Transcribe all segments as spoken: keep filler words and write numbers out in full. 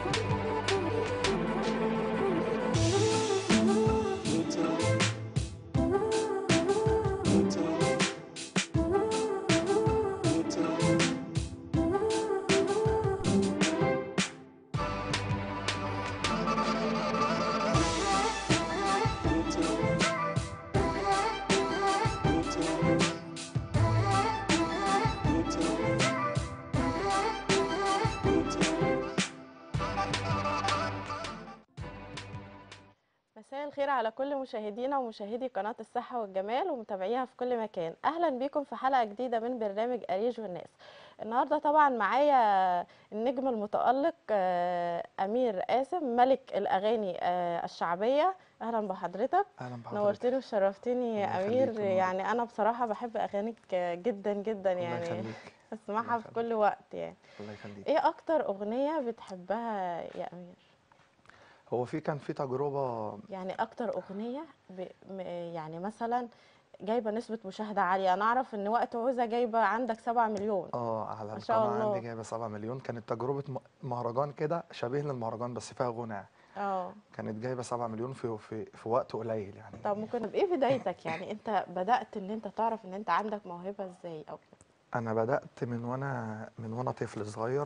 مساء الخير على كل مشاهدينا ومشاهدي قناة الصحة والجمال ومتابعيها في كل مكان. أهلا بكم في حلقة جديدة من برنامج أريج والناس. النهاردة طبعا معايا النجم المتألق آه، أمير قاسم، ملك الأغاني آه، الشعبية. أهلا بحضرتك. اهلا بحضرتك. نورتني وشرفتني الله يا أمير. يخليك ونورك. يعني أنا بصراحة بحب أغانيك جدا جدا، الله يعني يخليك. الله بسمعها في يخليك. كل وقت. يعني الله يخليك. إيه أكتر أغنية بتحبها يا أمير؟ هو في كان في تجربه. يعني اكتر اغنيه ب... م- يعني مثلا جايبه نسبه مشاهده عاليه. انا اعرف ان وقت عوزه جايبه عندك سبعة مليون. اه على ما شاء القناه عندي الله. جايبه سبعة مليون. كانت تجربه م- مهرجان كده شبيه للمهرجان بس فيها غنى. اه كانت جايبه سبعة مليون في في في وقت قليل يعني. طب ممكن بايه بدايتك؟ يعني انت بدات ان انت تعرف ان انت عندك موهبه ازاي او كده؟ انا بدات من وانا من وانا طفل صغير.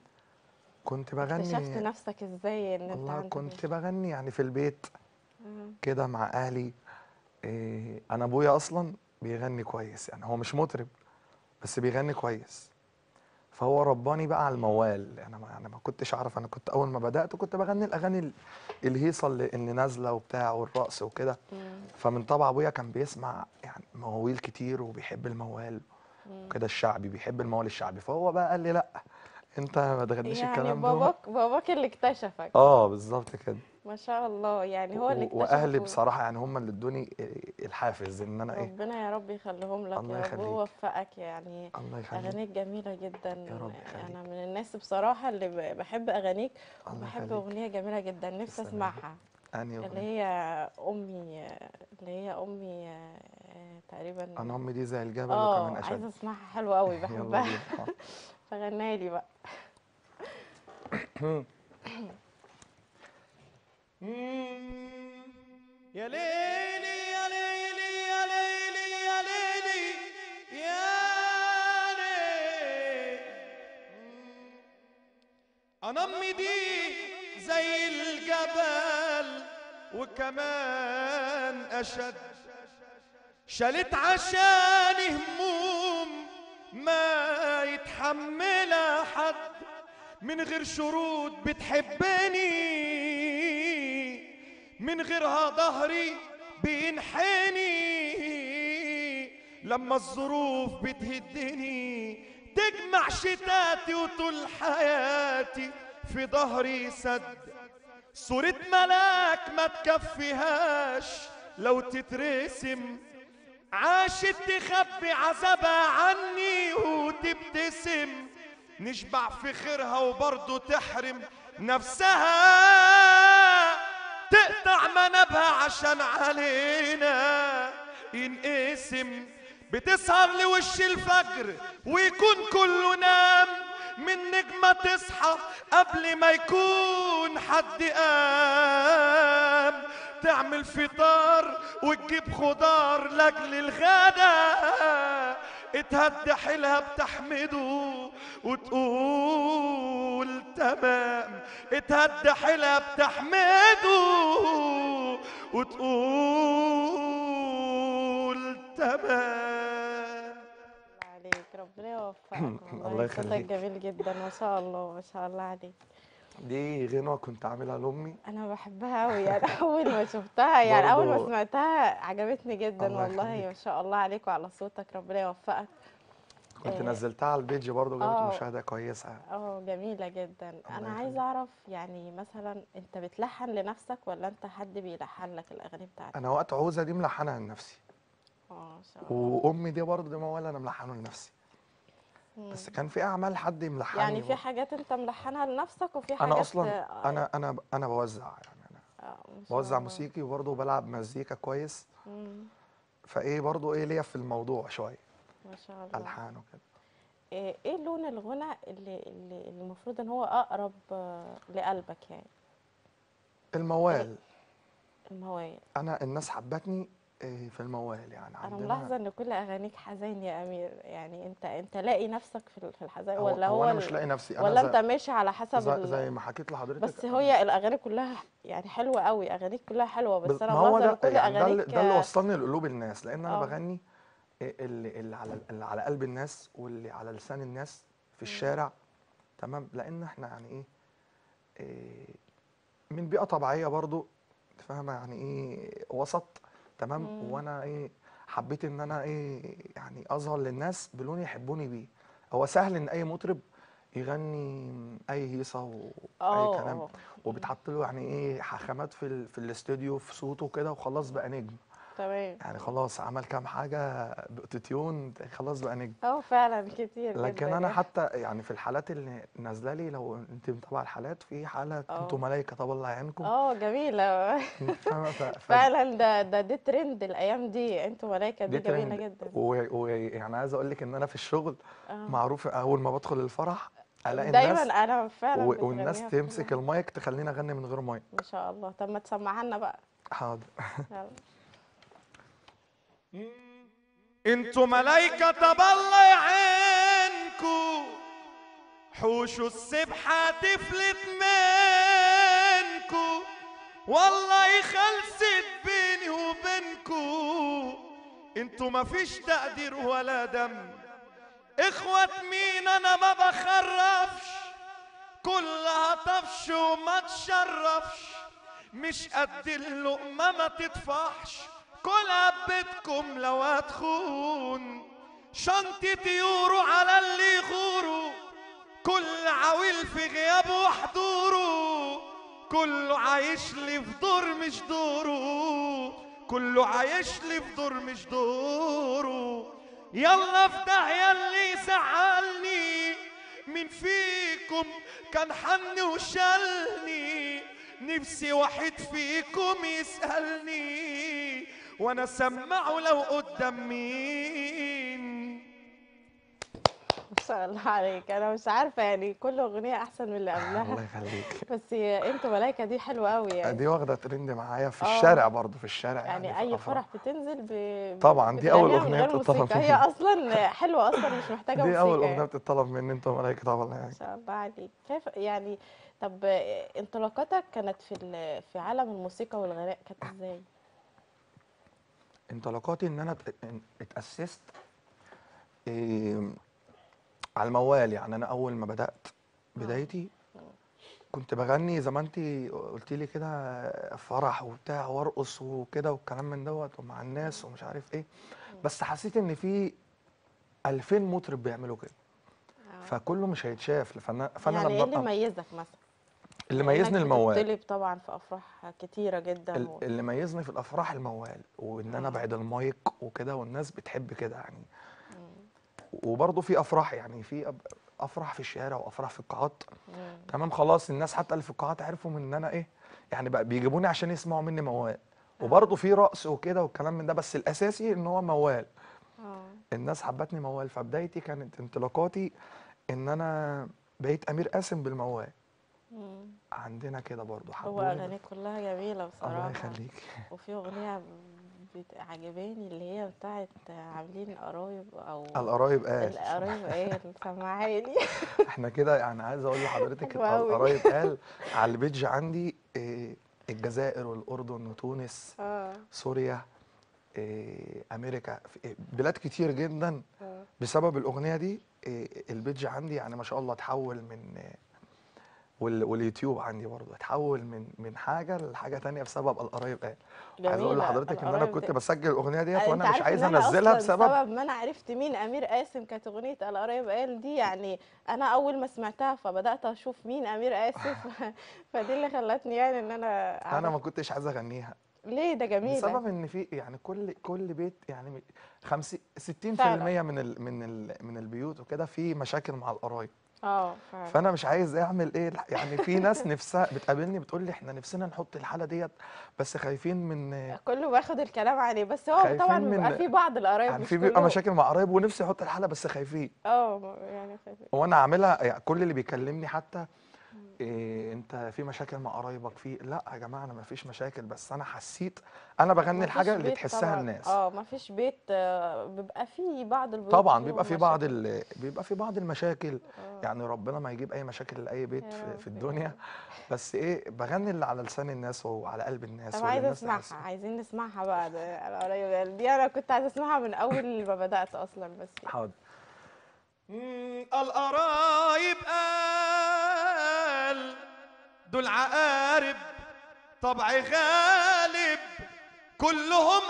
كنت اكتشفت بغني. نفسك ازاي ان انت والله عندك كنت موهبة؟ بغني يعني في البيت مم. كده مع اهلي. إيه انا ابويا اصلا بيغني كويس، يعني هو مش مطرب بس بيغني كويس. فهو رباني بقى على الموال. انا ما يعني ما كنتش اعرف. انا كنت اول ما بدات كنت بغني الاغاني ال- الهيصه اللي اللي نازله وبتاع والرقص وكده. مم. فمن طبع ابويا كان بيسمع يعني مواويل كتير وبيحب الموال مم. وكده، الشعبي بيحب الموال الشعبي. فهو بقى قال لي لا، انت ما تغنيش يعني الكلام ده. باباك باباك اللي اكتشفك. اه بالظبط كده. ما شاء الله، يعني هو اللي و- اكتشفك. واهلي بصراحه يعني هم اللي ادوني الحافز ان انا ايه. ربنا يا رب يخليهم لك الله يا رب يخليك. ويوفقك. يعني الله يخليك. اغانيك جميله جدا. يا رب يخليك. انا من الناس بصراحه اللي ب- بحب اغانيك، الله وبحب يخليك. اغنيه جميله جدا نفسي تسلم يا رب. اسمعها. انهي اللي اغنيه؟ هي امي اللي هي امي آه، تقريبا. انا امي دي زي الجبل وكمان اه اشد. عايزه اسمعها، حلوه قوي يلا بحبها. بينا. حاضر. فغني لي بقى. يا ليلي يا ليلي يا ليلي يا ليلي يا ليلي. انا امي دي زي الجبل وكمان اشد، شالت عشاني هموم ما يتحملها حد، من غير شروط بتحبني، من غيرها ظهري بينحني، لما الظروف بتهدني تجمع شتاتي وطول حياتي في ظهري سد. صورة ملاك ما تكفيهاش لو تترسم، عاشت تخبي عذابها عني وتبتسم، نشبع في خيرها وبرضه تحرم نفسها، تقطع منابها عشان علينا ينقسم. بتسهر لوش الفجر ويكون كله نام، من نجمة تصحى قبل ما يكون حد قام، تعمل فطار وتجيب خضار لاجل الغدا، اتهد حيلها بتحمده وتقول تمام، اتهد حيلها بتحمده وتقول تمام. الله عليك، ربنا يوفقك. الله والله صوتك يخليك. جميل جدا، ما شاء الله ما شاء الله عليك. دي غنوة كنت عاملها لأمي. انا بحبها قوي. يعني اول ما شفتها، يعني اول ما برضو سمعتها عجبتني جدا. الله والله ما يخليك. شاء الله عليك وعلى صوتك، ربنا يوفقك. كنت اه نزلتها على البيج برضو جابت اه مشاهدة كويسة. آه، جميلة جدا. الله انا عايزة يخليك. اعرف يعني مثلا انت بتلحن لنفسك ولا انت حد بيلحن لك الاغاني بتاعتك؟ أنا وقت عوزة دي ملحنها لنفسي، اه ما شاء الله. وأمي دي برضو دي موال أنا ملحنه لنفسي. مم. بس كان في أعمال حد يعني ملحني في برضو. حاجات انت ملحنها لنفسك وفي أنا حاجات أصلا اه أنا أنا أنا بوزع يعني أنا آه، ما شاء بوزع الله. موسيقي وبرضو بلعب مزيكا كويس. مم. فإيه برضو إيه ليا في الموضوع شوية ما شاء الله. ألحان وكده. ايه إيه لون الغنى اللي اللي اللي المفروض ان هو اقرب آه، لقلبك يعني؟ ايه الموال. المواويل. انا الناس حبتني إيه، في الموال يعني انا عندنا. ملاحظه ان كل اغانيك حزين يا امير، يعني انت انت لاقي نفسك في ال- في الحزين، هو ولا هو هو انا مش ال... لاقي نفسي، انا ولا زي انت ماشي على حسب زي, زي ال... ما حكيت لحضرتك بس انا. هي الاغاني كلها يعني حلوه قوي، اغانيك كلها حلوه، بس بس انا ما هو ملاحظه ان ده كل يعني، ده اغانيك اللي ده اللي اه وصلني لقلوب الناس، لان انا آه، بغني اللي, اللي على اللي على قلب الناس واللي على لسان الناس في مم، الشارع. تمام، لان احنا يعني ايه, إيه من بيئه طبيعيه برضو، انت فاهمه يعني ايه وسط. تمام، مم، وانا ايه حبيت ان انا ايه يعني اظهر للناس بلون يحبوني بيه. هو سهل ان اي مطرب يغني اي هيصه واي اه كلام، اه مم، وبتحط له يعني ايه حخامات في ال... في الاستوديو في صوته كده وخلاص مم، بقى نجم. تمام. يعني خلاص عمل كام حاجه باوتوتيون خلاص بقى نجم. اه فعلا كتير لكن جدا انا يعني. حتى يعني في الحالات اللي نازله لي، لو انت متابعه الحالات، في حاله انتوا اه ملايكه طب الله يعينكم. اه جميلة. انت فاهمه ف... ف... فعلا ده ده دي ترند الايام دي، انتوا ملايكة دي دي جميلة ترند. جدا. ويعني عايز اقول لك ان انا في الشغل اه معروف اول ما بدخل الفرح الاقي دايما الناس انا فعلا و... والناس بتغنيها في كل تمسك حاجة. المايك تخليني اغني من غير مايك. ما شاء الله، طب ما تسمعها لنا بقى. حاضر. يلا. انتوا ملايكة طب الله يعينكو، حوشوا السبحة تفلت منكو، والله خلصت بيني وبينكو، انتوا مفيش تقدير ولا دم. اخوة مين انا ما بخرفش، كلها طفش وما تشرفش، مش قد اللقمة ما تدفعش، كلها بيتكم لو هتخون، شنطة يورو على اللي يغوروا، كل عويل في غيابه وحضوره، كله عايش لي في دور مش دوره، كله عايش لي في دور مش دوره. يلا في داهية اللي زعلني، مين فيكم كان حن وشالني، نفسي واحد فيكم يسألني وانا سمعه لو قدام مين. ما شاء الله عليك، انا مش عارفة يعني كل اغنية احسن من اللي الله قبلها. يخليك. بس انتوا ملايكة دي حلوة قوي يعني. دي واخده ترند معايا في اه الشارع برضو، في الشارع يعني يعني في اي الافراح. فرح بتنزل ب... ب- طبعا دي اول بتغنيها من اغنيه غير بتطلب موسيقى، هي مني. اصلا حلوة اصلا مش محتاجة دي اول موسيقى اغنيه يعني. بتطلب مني، انتوا ملايكه طبعا ما يعني. شاء الله عليك. كيف يعني؟ طب انطلاقاتك كانت في ال- في عالم الموسيقى والغناء كانت ازاي؟ انطلاقاتي ان انا ات- ان- اتاسست إيه على الموال. يعني انا اول ما بدات اه بدايتي كنت بغني زي ما انت قلت لي كده، فرح وبتاع وارقص وكده والكلام من دوت ومع الناس ومش عارف ايه. بس حسيت ان في ألفين مطرب بيعملوا كده، اه فكله مش هيتشاف. فانا فانا يعني لما ايه اللي ابقى، يميزك مثلا؟ اللي بما انك ميزني الموال. بتطلب طبعا في افراح كتيرة جدا ال- و... اللي ميزني في الافراح الموال، وان انا اه ابعد المايك وكده والناس بتحب كده يعني. مم. وبرضه في افراح، يعني في أب- افراح في الشارع وافراح في القاعات. مم. تمام، خلاص الناس حتى اللي في القاعات عرفوا من ان انا ايه، يعني بقى بيجيبوني عشان يسمعوا مني موال. اه وبرضه في رقص وكده والكلام من ده، بس الاساسي ان هو موال. اه الناس حبتني موال، فبدايتي كانت انطلاقاتي ان انا بقيت امير قاسم بالموال. مم. عندنا كده برضه هو حبوني بال... اغانيك كلها جميلة الله بصراحة. يخليك. وفي اغنية بت- عجباني اللي هي بتاعت عاملين قرايب او القرايب قال. القرايب، ايه اللي سمعها لي. احنا كده يعني عايز اقول لحضرتك حلوة قوي. القرايب قال على البيج عندي إيه، الجزائر والاردن وتونس، اه سوريا، إيه، امريكا، في- إيه، بلاد كتير جدا. اه بسبب الاغنيه دي إيه، البيج عندي يعني ما شاء الله اتحول من إيه، وال- واليوتيوب عندي برضه اتحول من من حاجه لحاجه تانية بسبب القرايب قال. عايز اقول جميلة لحضرتك ان انا القرايب كنت دي. بسجل الاغنيه ديت انت وانا مش عارف ان عايز انا انزلها اصلا بسبب. سبب ما انا عرفت مين امير قاسم كانت اغنية القرايب قال دي يعني. انا اول ما سمعتها فبدأت اشوف مين امير قاسم. فدي اللي خلتني يعني ان انا انا اعرف. ما كنتش عايز اغنيها ليه؟ ده جميلة. بسبب ان في يعني كل كل بيت يعني خمسين فعلا ستين في المية من ال من ال من البيوت وكده في مشاكل مع القرايب. اه فعلا. فانا مش عايز اعمل ايه الح- يعني في ناس نفسها بتقابلني بتقول لي احنا نفسنا نحط الحاله ديت، بس خايفين من كله باخد الكلام عليه، بس هو طبعا خايفين بيبقى من فيه بعض القرايب يعني مش في بيبقى كله. مشاكل مع قرايب ونفسي يحط الحاله بس خايفين. اه يعني خايفين. وانا عاملها يعني كل اللي بيكلمني حتى إيه انت في مشاكل مع قرايبك؟ في لا يا جماعه انا ما فيش مشاكل، بس انا حسيت انا بغني ما الحاجه فيش اللي بيت تحسها طبعا، الناس. اه ما فيش بيت آه، بيبقى فيه بعض البيوت طبعا بيبقى فيهم في بعض مشاكل. ال... بيبقى في بعض المشاكل، اه يعني ربنا ما يجيب اي مشاكل لاي بيت يا في, رب في يا الدنيا. رب. بس ايه بغني اللي على لسان الناس وعلى قلب طب الناس واللي عايزه الناس اسمعها، تحسه. عايزين نسمعها بقى، ده القرايب دي انا كنت عايزه اسمعها من اول ما بدات اصلا، بس يعني. حاضر. مم، القرايب قال دول عقارب طبع غالب كلهم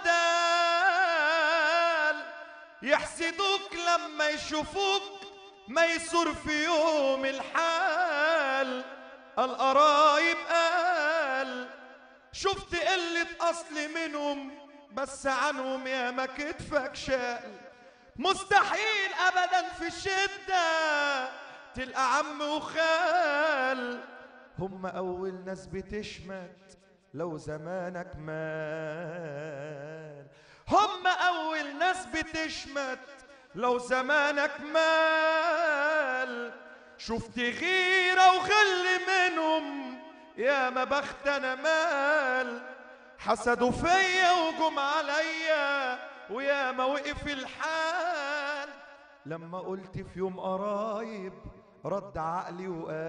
أندال، يحسدوك لما يشوفوك ما يسر في يوم الحال. القرايب قال شفت قلة أصل منهم بس عنهم يا ما كتفك شال، مستحيل أبدا في الشدة تلقى عم وخال، هم أول ناس بتشمت لو زمانك مال، هم أول ناس بتشمت لو زمانك مال، شفت غيرة وغل منهم يا ما بخت أنا مال، حسدوا فيا وجم عليا ويا ما وقف الحال، لما قلت في يوم قرايب رد عقلي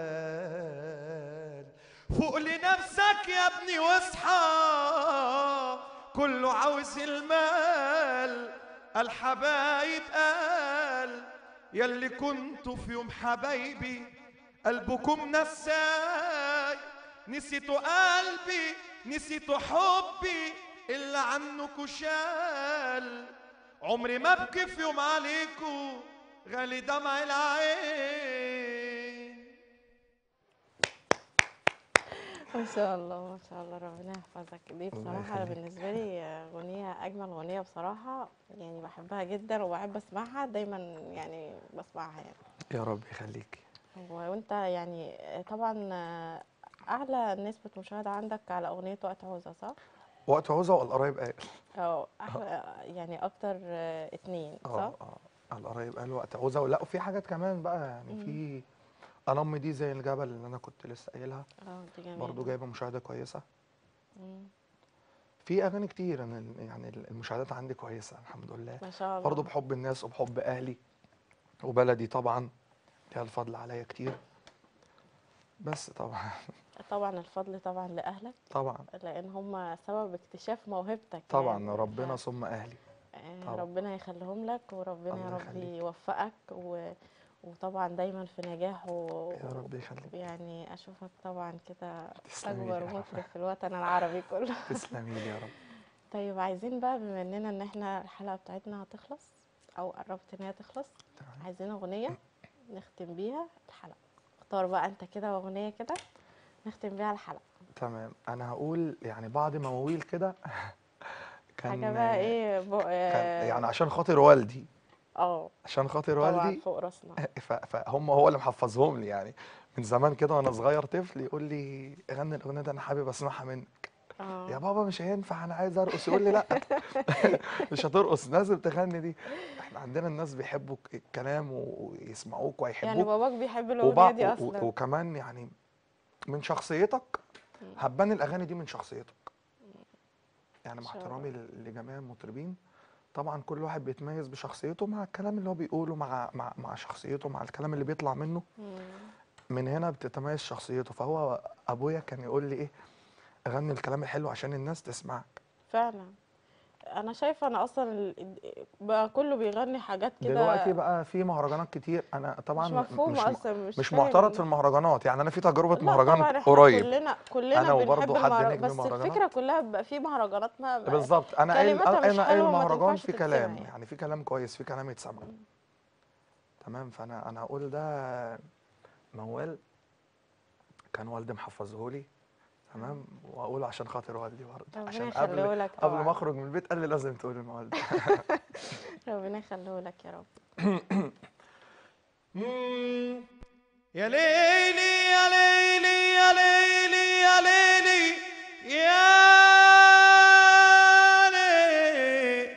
وقال فوق لنفسك يا ابني واصحى كله عاوز المال. الحبايب قال يلي كنتوا في يوم حبايبي قلبكم نساي، نسيتوا قلبي نسيتوا حبي اللي عنكوا شال، عمري ما ابكي في يوم عليكوا غالي دمع العين. ما شاء الله ما شاء الله، ربنا يحفظك. دي الله بصراحة أنا يخليك. بالنسبة لي أغنية، أجمل أغنية بصراحة، يعني بحبها جدا وبحب أسمعها دايما، يعني بسمعها يعني. يا رب يخليك. وأنت يعني طبعا أعلى نسبة مشاهدة عندك على أغنية وقت عوزة، صح؟ وقت عوزة والقرايب قال. أو أحلى يعني أكتر اتنين، صح؟ اه اه القرايب قال وقت عوزة، ولا وفي حاجات كمان بقى يعني مم. في انا امي دي زي الجبل اللي انا كنت لسه قايلها، اه دي برضو جميلة. جايبه مشاهده كويسه. مم. في اغاني كتير انا ال- يعني المشاهدات عندي كويسه الحمد لله، ما شاء برضو الله. بحب الناس وبحب اهلي وبلدي طبعا ليها الفضل عليا كتير. بس طبعا طبعا الفضل طبعا لأهلك، طبعا لأن هم سبب اكتشاف موهبتك طبعا يعني. ف ربنا ثم اهلي. آه، طبعا ربنا يخليهم لك، وربنا يا الله رب يخليك. يوفقك و... وطبعا دايما في نجاح و... يا رب يخليك. يعني اشوفك طبعا كده تسلمي لي اكبر يا مطرب رب. في الوطن العربي كله. تسلمي لي يا رب. طيب عايزين بقى، بما اننا ان احنا الحلقة بتاعتنا هتخلص او قربت ان هي تخلص، تمام عايزين اغنية نختم بيها الحلقة. اختار بقى انت كده اغنية كده نختم بيها الحلقة. تمام انا هقول يعني بعد مواويل كده حاجة كان بقى ايه بق... كان اه يعني عشان خاطر والدي، آه، عشان خاطر طبعا والدي فوق راسنا. ف- فهم هو اللي محفظهم لي يعني من زمان كده وانا صغير طفل يقول لي غني الاغنيه دي انا حابب اسمعها منك. يا اه بابا مش هينفع انا عايز ارقص، يقول لي لا مش هترقص لازم تغني دي. احنا عندنا الناس بيحبوا الكلام ويسمعوك يعني وهيحبوك باباك بيحب الاغنية وبع... دي و... و... اصلا؟ وكمان يعني من شخصيتك مم. هتبان الاغاني دي من شخصيتك. يعني ان مع شاء الله. احترامي ل- لجميع المطربين طبعا كل واحد بيتميز بشخصيته مع الكلام اللي هو بيقوله مع مع مع شخصيته مع الكلام اللي بيطلع منه، مم. من هنا بتتميز شخصيته. فهو ابويا كان يقول لي ايه غني الكلام الحلو عشان الناس تسمعك. فعلا. انا شايفه انا اصلا ال- بقى كله بيغني حاجات دلوقتي كده بقى في مهرجانات كتير، انا طبعا مش م- مفهومه مش م- اصلا، مش مش معترض في فاهم. المهرجانات، يعني انا في تجربة لا مهرجان طبعا احنا قريب كلنا كلنا انا وبرضه بنحب حد المهرجان، نجم بس مهرجانات. الفكره كلها بيبقى في مهرجانات ما ما- بالظبط انا قايل كلماتها مش انا قايل حلوه وما مهرجان تنفعش في تتسمع كلام، يعني. يعني في كلام كويس في كلام يتسمع. تمام فانا انا هقول ده موال كان والدي محفظهولي. تمام واقوله عشان خاطر والدي برضه ربنا عشان قبل يخليه لك قبل ما طبعا. اخرج من البيت قال لي لازم تقول الموال ده. ربنا يخليه لك يا رب. مم. يا ليلي يا ليلي يا ليلي يا ليلي يا ليلي.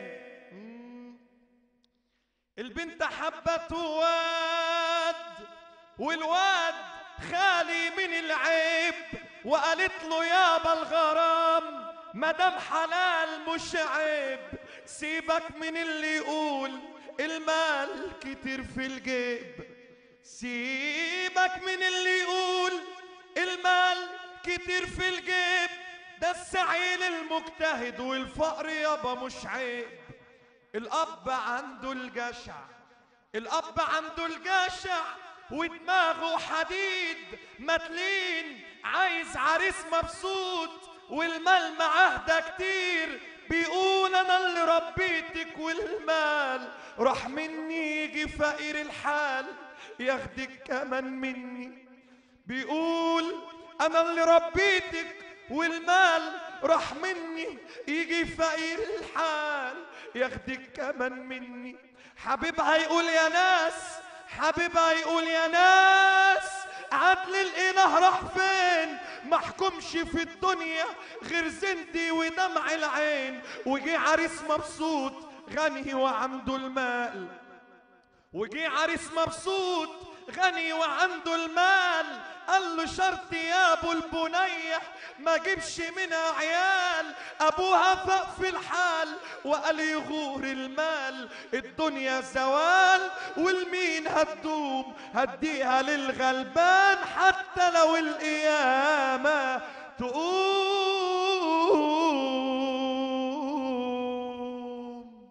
البنت حبت واد والواد خالي من العيب، وقالت له يابا الغرام مدام حلال مش عيب، سيبك من اللي يقول المال كتير في الجيب، سيبك من اللي يقول المال كتير في الجيب، ده السعيل المجتهد والفقر يابا مش عيب. الأب عنده الجشع، الأب عنده الجشع ودماغه حديد متلين، عايز عريس مبسوط والمال معاه ده كتير، بيقول انا اللي ربيتك والمال راح مني، يجي فقير الحال ياخدك كمان مني. بيقول انا اللي ربيتك والمال راح مني، يجي فقير الحال ياخدك كمان مني. حبيبها يقول يا ناس، حبيبها يقول يا ناس، عدل الاله راح فين؟ محكومش في الدنيا غير زندي ودمع العين. وجي عريس مبسوط غني وعنده المال، وجي عريس مبسوط غني وعنده المال، قال له شرط يا ابو البنيه ما جيبش منها عيال. ابوها فاق في الحال وقال يغور المال، الدنيا زوال والمين هتدوم، هديها للغلبان حتى لو القيامه تقوم.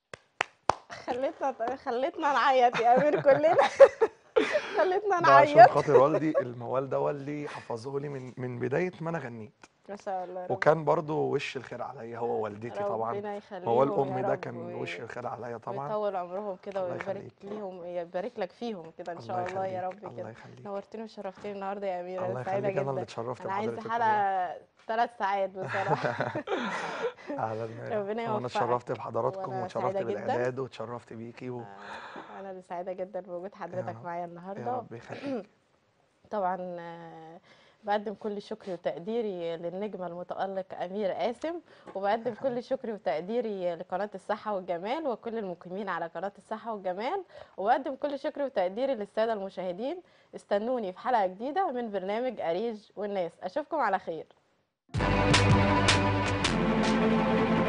خلتنا خلتنا نعيط يا امير كلنا. خلتنا ده عشان نعيط. خاطر والدي، الموال ده والدي حفظه لي من من بدايه ما انا غنيت، ما شاء الله. رب وكان برضو وش الخير عليا هو ووالدتي طبعا. ربنا موال يخليهم يا امي ده رب كان وي- وش الخير عليا طبعا. ويطول عمرهم كده الله ويبارك يخليك. ليهم، يبارك لك فيهم كده ان الله شاء الله يا يخليك، رب الله كده. يخليك. نورتني وشرفتني النهارده يا امير، الله انا سعيده يخليك، انا اللي جدا. اتشرفت انا عايزه بحضرتك والله. حلقه ثلاث ساعات بصراحه. اهلا بيك. ربنا وانا يوفقك. اتشرفت بحضراتكم وانا واتشرفت سعيده جدا. بالاعداد واتشرفت بيكي و... آه، انا اللي سعيده جدا بوجود يا حضرتك رب، معايا يا النهارده. رب يخليك. طبعا آه، بقدم كل شكري وتقديري للنجم المتألق أمير قاسم، وبقدم كل شكري وتقديري لقناة الصحة والجمال وكل المقيمين على قناة الصحة والجمال، وبقدم كل شكري وتقديري للسادة المشاهدين. استنوني في حلقة جديدة من برنامج أريج والناس، أشوفكم على خير.